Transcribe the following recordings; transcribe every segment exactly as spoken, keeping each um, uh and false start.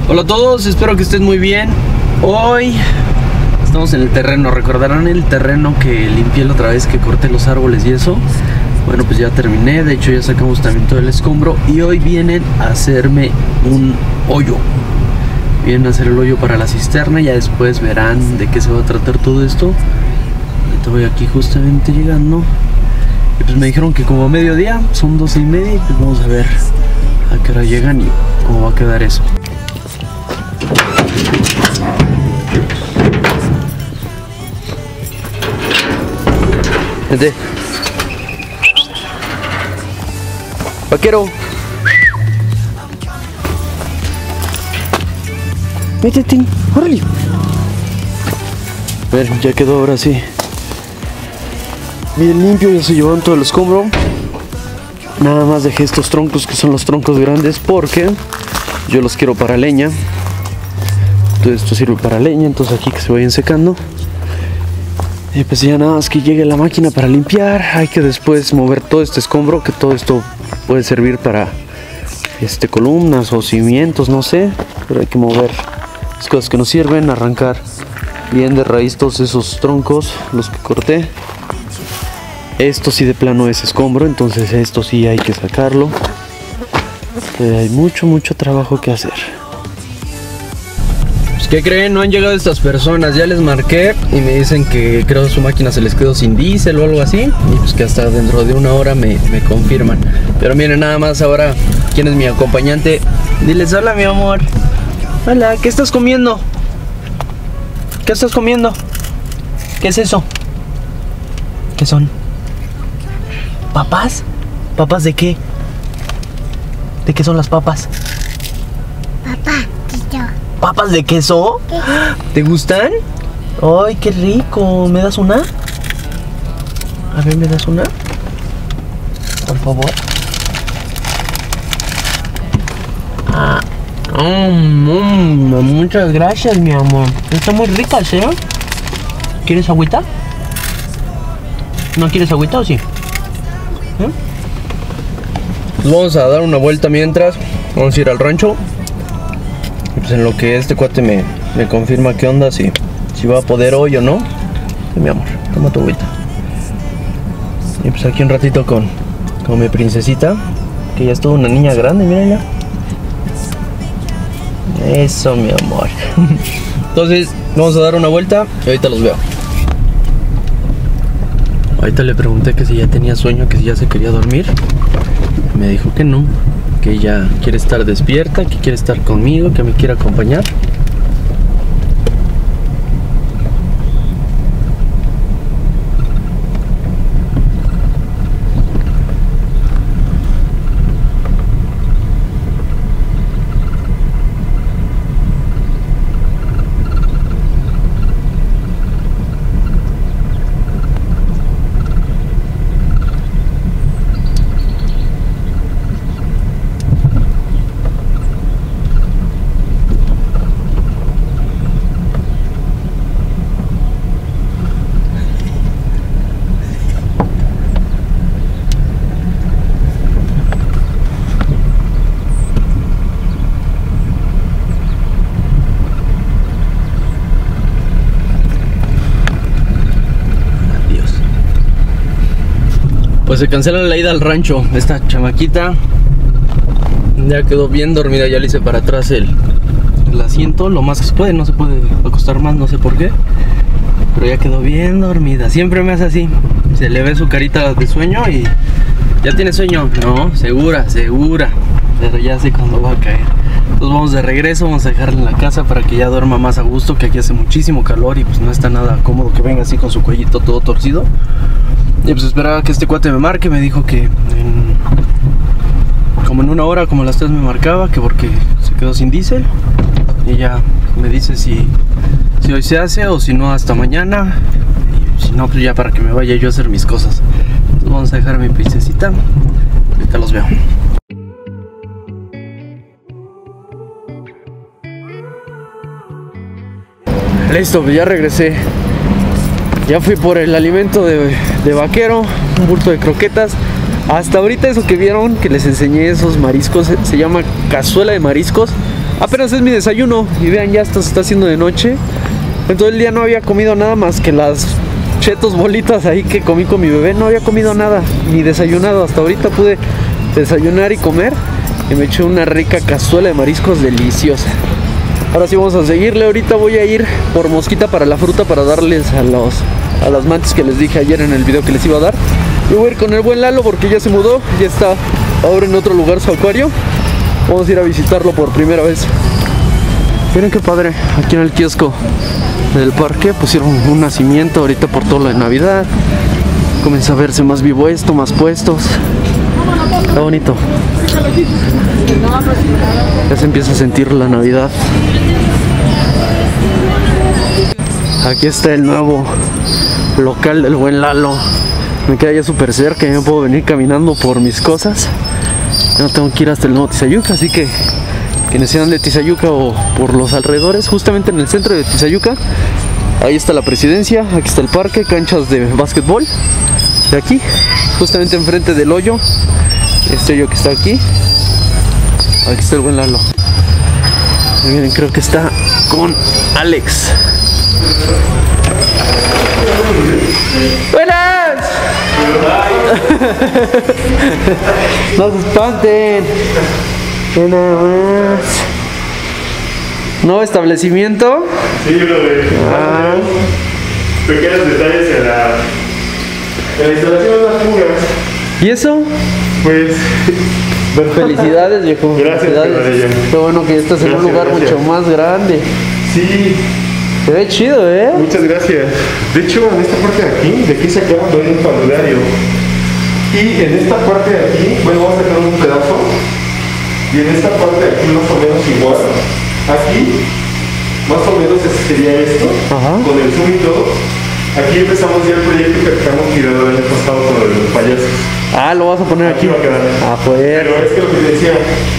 Hola a todos, espero que estén muy bien. Hoy estamos en el terreno, recordarán el terreno que limpié la otra vez, que corté los árboles y eso. Bueno, pues ya terminé, de hecho ya sacamos también todo el escombro. Y hoy vienen a hacerme un hoyo. Vienen a hacer el hoyo para la cisterna, ya después verán de qué se va a tratar todo esto. Ahorita voy aquí justamente llegando. Y pues me dijeron que como a mediodía, son doce y media, y pues vamos a ver a qué hora llegan y cómo va a quedar eso. Vente. Vaquero. Métete, órale. A ver, ya quedó ahora sí. Bien limpio, ya se llevaron todo el escombro. Nada más dejé estos troncos que son los troncos grandes porque yo los quiero para leña. Todo esto sirve para leña, entonces aquí que se vayan secando. Y pues ya nada más que llegue la máquina para limpiar. Hay que después mover todo este escombro, que todo esto puede servir para este, columnas o cimientos, no sé. Pero hay que mover las cosas que nos sirven, arrancar bien de raíz todos esos troncos, los que corté. Esto sí de plano es escombro, entonces esto sí hay que sacarlo. Entonces hay mucho, mucho trabajo que hacer. ¿Qué creen? No han llegado estas personas, ya les marqué y me dicen que creo que su máquina se les quedó sin diésel o algo así. Y pues que hasta dentro de una hora me, me confirman. Pero miren nada más ahora quién es mi acompañante. Diles hola mi amor. Hola, ¿qué estás comiendo? ¿Qué estás comiendo? ¿Qué es eso? ¿Qué son? ¿Papas? ¿Papas de qué? ¿De qué son las papas? Papá, queso. ¿Papas de queso? ¿Qué? ¿Te gustan? ¡Ay, qué rico! ¿Me das una? A ver, ¿me das una? Por favor. Ah, mm, mm, muchas gracias, mi amor. Están muy ricas, ¿eh? ¿Quieres agüita? ¿No quieres agüita o sí? ¿Eh? Pues vamos a dar una vuelta mientras. Vamos a ir al rancho. Pues en lo que este cuate me, me confirma qué onda, si, si va a poder hoy o no. Sí, mi amor, toma tu agüita. Y pues aquí un ratito con, con mi princesita, que ya es toda una niña grande, mírenla. Eso, mi amor. Entonces vamos a dar una vuelta y ahorita los veo. Ahorita le pregunté que si ya tenía sueño, que si ya se quería dormir. Me dijo que no, que ella quiere estar despierta, que quiere estar conmigo, que me quiere acompañar. Pues se cancela la ida al rancho. Esta chamaquita ya quedó bien dormida. Ya le hice para atrás el, el asiento lo más que se puede. No se puede acostar más, no sé por qué, pero ya quedó bien dormida. Siempre me hace así. Se le ve su carita de sueño y... ¿Ya tiene sueño? No, segura, segura. Pero ya sé cuándo va a caer. Entonces vamos de regreso. Vamos a dejarla en la casa para que ya duerma más a gusto, que aquí hace muchísimo calor y pues no está nada cómodo que venga así con su cuellito todo torcido. Y pues esperaba que este cuate me marque. Me dijo que en, como en una hora, como a las tres me marcaba, que porque se quedó sin diésel. Y ya me dice si, si hoy se hace o si no hasta mañana. Y si no, pues ya para que me vaya yo a hacer mis cosas. Entonces vamos a dejar a mi princesita. Ahorita los veo. Listo, pues ya regresé. Ya fui por el alimento de, de vaquero, un bulto de croquetas. Hasta ahorita eso que vieron, que les enseñé esos mariscos, se, se llama cazuela de mariscos. Apenas es mi desayuno y vean, ya esto se está haciendo de noche. En todo el día no había comido nada más que las chetos bolitas ahí que comí con mi bebé. No había comido nada, ni desayunado. Hasta ahorita pude desayunar y comer y me eché una rica cazuela de mariscos deliciosa. Ahora sí vamos a seguirle. Ahorita voy a ir por mosquita para la fruta para darles a los a las mantis que les dije ayer en el video que les iba a dar. Y voy a ir con el buen Lalo porque ya se mudó, ya está ahora en otro lugar su acuario. Vamos a ir a visitarlo por primera vez. Miren qué padre, aquí en el kiosco del parque pusieron un nacimiento ahorita por todo lo de Navidad. Comienza a verse más vivo esto, más puestos. Está bonito. Ya se empieza a sentir la Navidad. Aquí está el nuevo local del buen Lalo. Me queda ya súper cerca, ya me puedo venir caminando por mis cosas. Ya no tengo que ir hasta el nuevo Tizayuca, así que quienes sean de Tizayuca o por los alrededores, justamente en el centro de Tizayuca, ahí está la presidencia, aquí está el parque, canchas de básquetbol. De aquí, justamente enfrente del hoyo, este hoyo que está aquí, aquí está el buen Lalo. Y miren, creo que está con Alex. ¡Buenas! No se espanten. Nada más. ¿Nuevo establecimiento? Sí, lo de Ah. pequeños detalles en la, en la instalación de las fugas. ¿Y eso? Pues, Felicidades, viejo. Gracias, Felicidades. Maravilla. Qué bueno que ya estás en un Gracias, lugar gracias. mucho más grande. sí, Se ve chido, ¿eh? muchas gracias. De hecho, en esta parte de aquí, de aquí sacamos un parulario. Y en esta parte de aquí, bueno, vamos a sacar un pedazo. Y en esta parte de aquí, más o menos igual. Aquí, más o menos ese sería esto, Ajá. con el zoom y todo. Aquí empezamos ya el proyecto que dejamos tirado el año pasado con los payasos. Ah, lo vas a poner aquí. Aquí va a quedar. Ah, pues. Pero es que lo que te decía,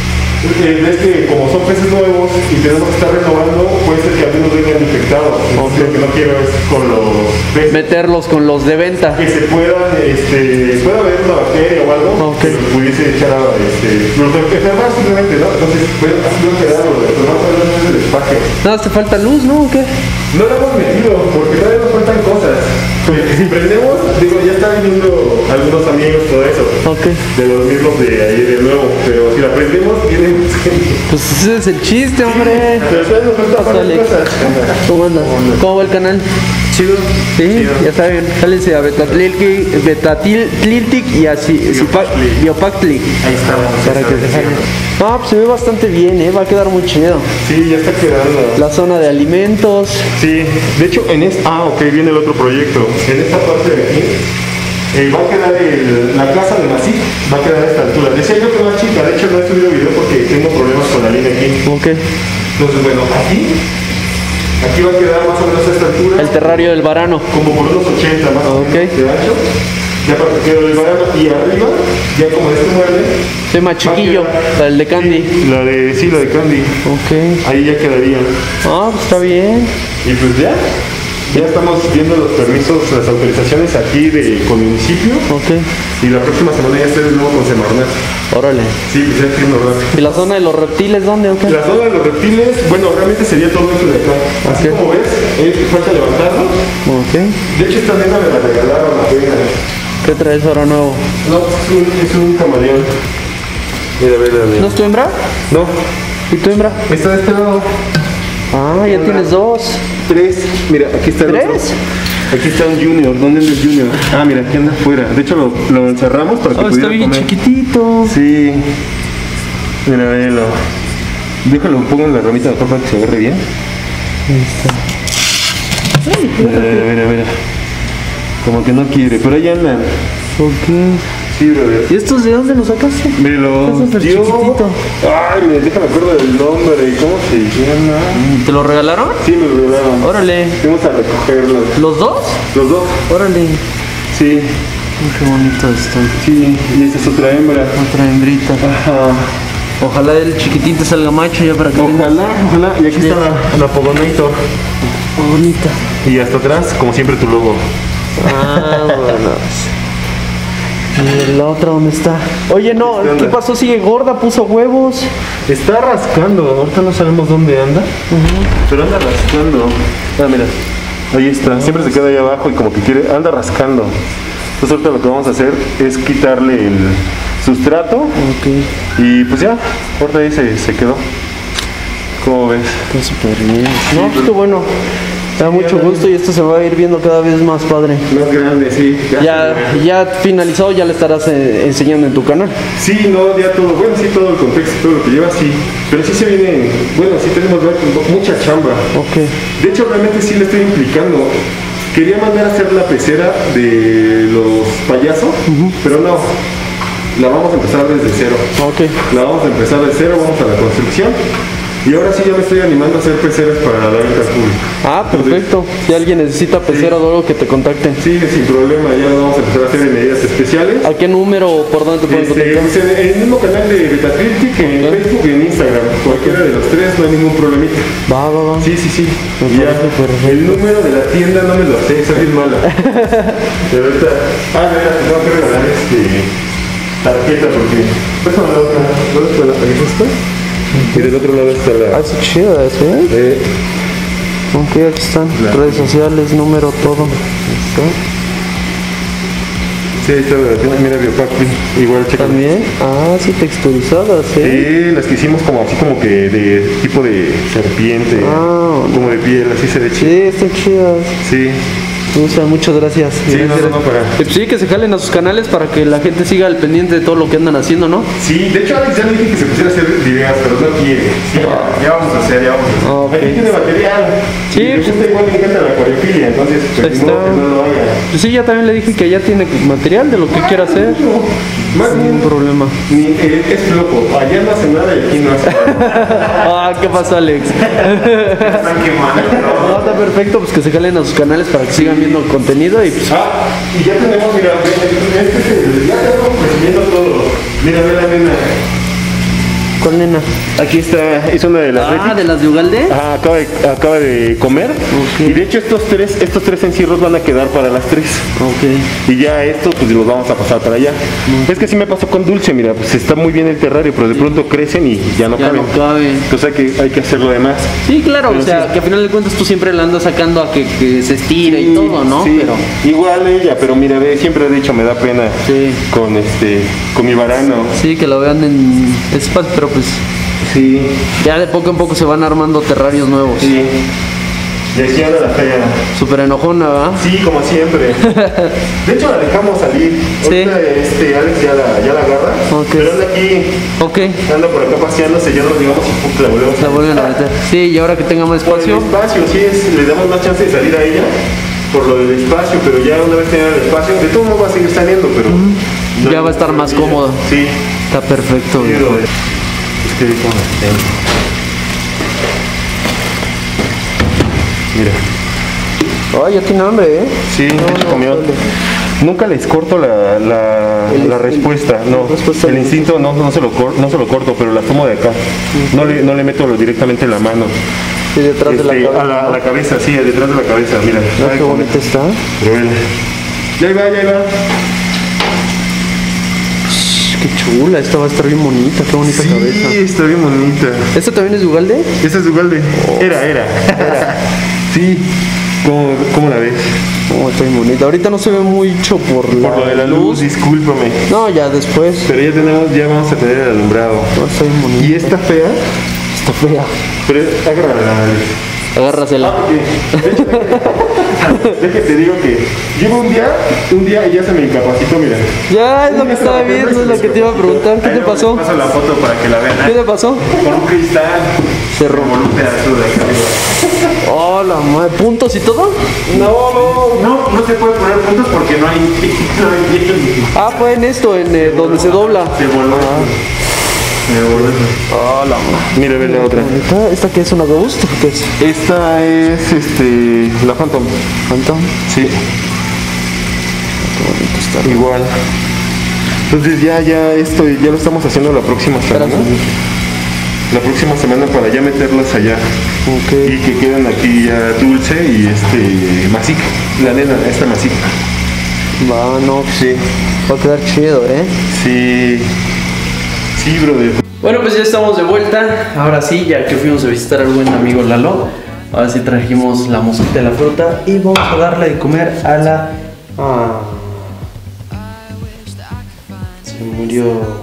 eh, ves que como son peces nuevos y tenemos que estar renovando, puede ser que algunos vengan infectados. Entonces, lo que no quiero es con los peces Meterlos con los de venta. que se puedan, este, pueda haber una bacteria o algo Ok. que los pudiese echar a, este, los enfermar simplemente, ¿no? Entonces, pueden así no quedarlo, pero vamos a hablar del despaje. Nada, te falta luz, ¿no? ¿O qué? No lo hemos metido porque todavía nos faltan cosas. Porque si prendemos, digo, ya están viniendo algunos amigos, todo eso. Ok. De los mismos de ahí de nuevo, pero si la prendemos, viene más gente. Pues ese es el chiste, hombre. Pero todavía nos faltan Pasa, varias Alex. cosas. ¿Cómo andas? ¿Cómo va el canal? Chido. Sí, Chido. ya saben, jálense a Betatliltic, Betatliltic y así, Biopactli. Biopactli. Ahí estamos. Para que se jalen. No, pues se ve bastante bien, ¿eh? Va a quedar muy chido. Sí, ya está quedando. La zona de alimentos. Sí, de hecho, en esta. Ah, ok, viene el otro proyecto. En esta parte de aquí. eh, va a quedar el- la casa de Masí, va a quedar a esta altura. Decía yo que más chica, de hecho no he subido video porque tengo problemas con la línea aquí. Ok. Entonces, bueno, aquí, aquí va a quedar más o menos a esta altura. El terrario del varano. Como por unos ochenta más o Ok. menos de ancho. Ya para que quede el varano y arriba, ya como este mueble. Soy más chiquillo, el de Candy. Sí, la de, sí, la de Candy. Ok. Ahí ya quedaría. Ah, pues está bien. Y pues ya, ya estamos viendo los permisos, las autorizaciones aquí de, con el municipio. Ok. Y la próxima semana ya estoy de nuevo con Semarnat. Órale. Sí, pues ya estoy en Orlando. ¿Y la zona de los reptiles dónde? Ok. La zona de los reptiles, bueno, realmente sería todo esto de acá. Así Ok. como ves, es, falta levantarlo. Ok. De hecho, esta nena me la regalaron apenas. ¿Qué traes ahora nuevo? No, es un, es un camaleón. Mira, mira, mira. ¿No es tu hembra? No, ¿Y tu hembra? está de este lado. Ah, ya tienes dos. Tres. Mira, aquí está el ¿Tres? otro. Aquí está un junior. ¿Dónde anda el junior? Ah, mira, aquí anda afuera. De hecho, lo, lo encerramos para que Oh, está pudiera bien comer. chiquitito. Sí. Mira, velo. Déjalo, pongo en la ramita mejor para que se agarre bien. Mira, mira, mira, mira. Como que no quiere, pero ahí andan. Ok. Sí, brother. ¿Y estos de dónde los sacaste? Me lo Está súper dio. chiquitito. Ay, me déjame acuerdo del nombre. ¿Cómo se llama? ¿Te lo regalaron? Sí, me lo regalaron. Órale. Fuimos a recogerlos. ¿Los dos? Los dos. Órale. Sí, Qué bonito esto. sí. Y esta es otra hembra. Otra hembrita. Ajá. Ojalá el chiquitín te salga macho ya para que tengas- Ojalá, ojalá. Y aquí está la, la Pogonator. bonita. Y hasta atrás, como siempre, tu logo. Vámonos. ¿Y la otra dónde está? Oye, no, ¿qué pasó? Sigue gorda, puso huevos. Está rascando, ahorita no sabemos dónde anda, pero anda rascando. Ah, mira, ahí está, siempre se queda ahí abajo y como que quiere, anda rascando. Entonces ahorita lo que vamos a hacer es quitarle el sustrato. Ok. Y pues ya, ahorita ahí se, se quedó. ¿Cómo ves? Está súper bien. No, pues qué bueno. Me da mucho gusto y esto se va a ir viendo cada vez más padre. Más grande, sí. Ya, ya finalizado, ya le estarás eh, enseñando en tu canal. Sí, no, ya todo, bueno, sí, todo el contexto, todo lo que lleva, sí. Pero sí se viene, bueno, sí tenemos mucha chamba. Ok. De hecho, realmente sí le estoy implicando. Quería mandar a hacer la pecera de los payasos, uh-huh. pero no. La vamos a empezar desde cero. Ok. La vamos a empezar de cero, vamos a la construcción. Y ahora sí ya me estoy animando a hacer peceras para la venta al público. Ah, perfecto. Entonces, si alguien necesita pecera sí. o algo, que te contacten. Sí, sin problema, ya lo vamos a empezar a hacer en medidas especiales. ¿A qué número o por dónde te pueden este, contactar? Pues en, en el mismo canal de Betacryptic, en okay. Facebook y en Instagram. Cualquiera de los tres, no hay ningún problemita. Va, va, va. Sí, sí, sí. Me ya, el número de la tienda no me lo sé, soy bien mala. Pero ahorita, ah, mira, te tengo que regalar este tarjeta porque... Pues no, la otra, ¿dónde está la tarjeta? Y del otro lado está la... Ah, es chida, ¿eh? Eh, ok, aquí están. La... Redes sociales, número, todo. ¿Está? Sí, ahí está la tienda, mira, Biopac, igual, checa. ¿También? Ah, sí, texturizadas, ¿eh? Sí, las que hicimos como así como que de tipo de serpiente, ah, como de piel, así se ve chido. Sí, están chidas. Sí. Me gustan, muchas gracias. Sí, gracias. No, no, no, para... Sí, que se jalen a sus canales para que la gente siga al pendiente de todo lo que andan haciendo, ¿no? Sí, de hecho Alex ya le dije que se pusiera a hacer videos, pero no quiere. Sí, ya, ya vamos a hacer, ya vamos a hacer. Oh, okay. Aquí tiene material. Sí, y pues, igual le encanta la acuariofilia, entonces pues, está... no, que no lo haga. Pues sí, ya también le dije que ya tiene material de lo que quiera hacer. Más sin bien, problema. Ni, eh, es flojo, allá no hace nada y aquí no hace nada. Ah, ¿qué pasa, Alex? Están quemando, ¿no? No, está perfecto, pues que se jalen a sus canales para que sigan viendo el contenido y pues... Ah, y ya tenemos, mira, este, ya estamos recibiendo todo. Mira, ve la nena. ¿Cuál nena? Aquí está, es una de las... Ah, Betty. ¿de las de Ugalde? Ah, acaba de, acaba de comer. Okay. Y de hecho estos tres, estos tres encierros van a quedar para las tres. Ok. Y ya estos pues los vamos a pasar para allá. Okay. Es que sí me pasó con Dulce, mira, pues está muy bien el terrario, pero de pronto crecen y ya no ya caben. No caben. Entonces hay que, hay que hacer lo demás. Sí, claro, pero o sea, sí. que al final de cuentas tú siempre la andas sacando a que, que se estire sí, y todo, ¿no? Sí, pero... igual ella, pero mira, ve, siempre he dicho, me da pena sí. con este, con mi varano. Sí, que lo vean en espacio, pero pues... Sí. Ya de poco en poco se van armando terrarios nuevos. Sí. Y aquí anda la fea. Súper enojona, ¿verdad? Sí, como siempre. De hecho la dejamos salir. Sí. Ahorita este, Alex ya la, ya la agarra. Okay. Pero anda aquí. Ok. Anda por acá paseándose, ya nos digamos y pum, la volvemos La vuelven a meter. Sí, y ahora que tenga más espacio. Por el espacio, sí, es, le damos más chance de salir a ella. Por lo del espacio, pero ya una vez tenga el espacio, de todo modo va a seguir saliendo, pero... Mm. No ya va a estar más cómoda. Sí. Está perfecto. Sí, lo es. Es que como mira. Ay, ya tiene hambre, ¿eh? Sí, no, no, comió. Nunca les corto la, la, el, la respuesta, el, no. Respuesta el instinto no, no, se lo cor, no se lo corto, pero la tomo de acá. Uh-huh. No le, no le meto directamente en la mano. Sí, detrás este, de la cabeza. A la, ¿no? a la cabeza, sí, detrás de la cabeza, mira. ¿No qué bonita está? Ya va, ya va. Qué chula, esta va a estar bien bonita, qué bonita sí, cabeza. Sí, está bien bonita. ¿Esta también es de Ugalde? Esta es de Ugalde. Oh. Era, era, era. Sí. ¿Cómo, ¿Cómo la ves? Oh, está bien bonita. Ahorita no se ve mucho por, por la lo de la luz, luz, discúlpame. No, ya después. Pero ya tenemos, ya vamos a tener el alumbrado. Oh, está bien bonita. ¿Y esta fea? Está fea. Pero agárrala, Alex. Agárrasela. Ah, es que te digo que llevo un día, un día y ya se me incapacitó, mira. Ya, es lo que estaba viendo, es lo que te iba a preguntar. ¿Qué te pasó? Te paso la foto para que la vean. ¿Qué te pasó? Con un cristal. Se revoluciona azul de acá arriba. Oh, la madre. ¿Puntos y todo? No, no, no, no se puede poner puntos porque no hay. No hay ah, fue en esto, en eh, donde se dobla. Se voló. Ah. Oh, la madre. Mira, ve la otra. ¿Esta, ¿Esta qué es, una Ghost? ¿Qué es? Esta es este la Phantom. ¿Phantom? Sí. Está igual. Entonces ya, ya esto, ya lo estamos haciendo la próxima semana. La próxima semana para ya meterlas allá. Okay. Y que queden aquí ya Dulce y este Masic, la nena, esta Masic. Va, no, Sí. va a quedar chido, ¿eh? Sí. Sí, brother. Bueno, pues ya estamos de vuelta. Ahora sí, ya que fuimos a visitar al buen amigo Lalo, ahora sí trajimos la mosquita de la fruta y vamos a darle de comer a la... Ah. Se murió.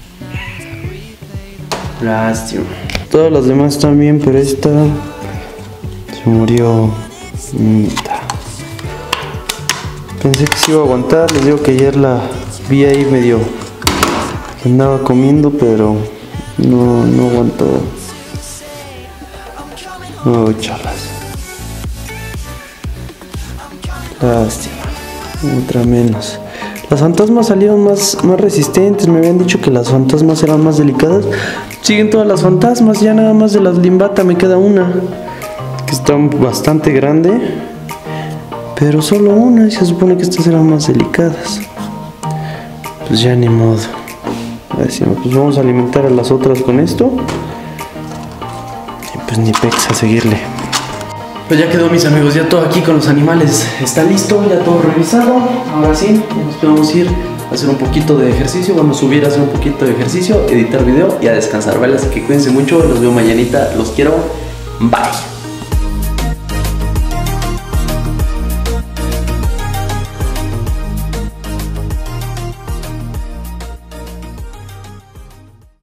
Lástima. Todas las demás están bien, pero esta se murió. Pensé que se iba a aguantar. Les digo que ayer la vi ahí medio que andaba comiendo, pero no, no aguantó. No, chalas. Lástima. Otra menos. Las fantasmas salieron más, más resistentes. Me habían dicho que las fantasmas eran más delicadas. Siguen todas las fantasmas. Ya nada más de las limbata me queda una, que está bastante grande, pero solo una, y se supone que estas eran más delicadas. Pues ya ni modo. Decimos, pues vamos a alimentar a las otras con esto. Y pues ni pex a seguirle. Pues ya quedó, mis amigos, ya todo aquí con los animales está listo, ya todo revisado. Ahora sí, nos podemos ir a hacer un poquito de ejercicio. Vamos a subir a hacer un poquito de ejercicio, editar video y a descansar, ¿vale? Así que cuídense mucho, los veo mañanita, los quiero, bye.